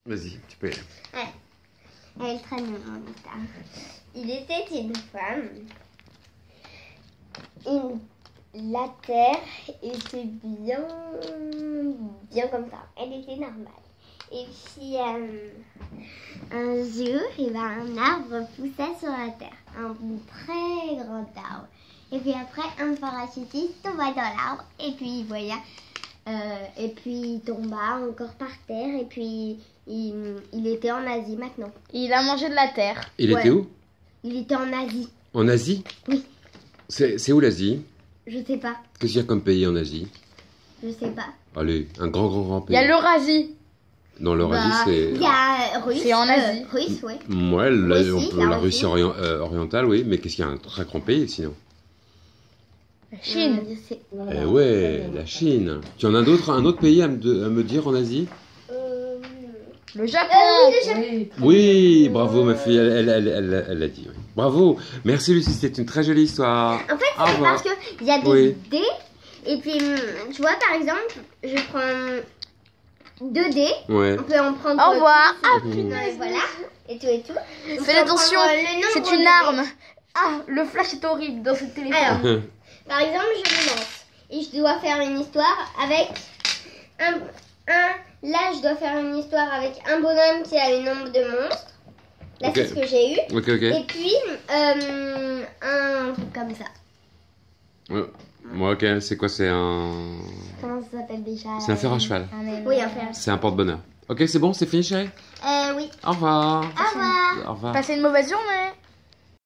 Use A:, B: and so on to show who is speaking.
A: Vas-y, tu peux y aller.
B: Ouais. Elle traîne mon histoire. Il était une femme. La terre était bien comme ça. Elle était normale. Et puis un jour, un arbre poussa sur la terre. Un très grand arbre. Et puis après, un parachutiste tomba dans l'arbre. Et puis voilà. Et puis il tomba encore par terre. Et puis il était en Asie maintenant.
C: Il a mangé de la terre.
A: Il était où?
B: Il était en Asie.
A: En Asie?
B: Oui.
A: C'est où l'Asie?
B: Je sais pas.
A: Qu'est-ce qu'il y a comme pays en Asie?
B: Je sais pas.
A: Allez, un grand
C: Il
A: pays.
C: y a l'Eurasie.
A: Non, l'Eurasie, c'est...
B: Il y a Russe.
C: C'est en Asie.
B: Russe, oui.
A: Ouais,
B: Russie,
A: la Russie orientale, oui. Mais qu'est-ce qu'il y a un très grand pays, sinon?
C: La Chine.
B: Je sais.
A: Eh ouais, la Chine. Tu en as un autre pays à me dire en Asie?
C: Le Japon.
B: Oui, le Japon.
D: Oui.
A: Oui, bravo ma fille, elle l'a dit. Oui. Bravo, merci Lucie, c'était une très jolie histoire.
B: En fait,
A: Au
B: c'est
A: revoir.
B: parce qu'il y a des
A: Oui.
B: dés. Et puis, tu vois, par exemple, je prends 2 dés.
A: Ouais.
B: On peut en prendre.
C: Au revoir. Ah,
B: punaise. Voilà. Et tout. On
C: faites
B: peut
C: attention,
B: prendre le nombre
C: c'est
B: de
C: une
B: dés.
C: arme. Ah, le flash est horrible dans ce téléphone.
B: Alors, par exemple, je me lance. Et je dois faire une histoire avec là, je dois faire une histoire avec un bonhomme qui a le nombre de monstres. Là,
A: Ok.
B: c'est ce que j'ai eu.
A: Ok.
B: Et puis, un truc comme ça.
A: Ouais. Moi, ok, c'est quoi? C'est un...
B: Comment ça s'appelle déjà?
A: C'est un fer à cheval.
B: Oui, un fer à cheval.
A: C'est un porte-bonheur. Ok, c'est bon, c'est fini chérie?
B: Oui.
A: Au revoir.
B: Au revoir.
A: Au revoir.
C: Passez une mauvaise journée.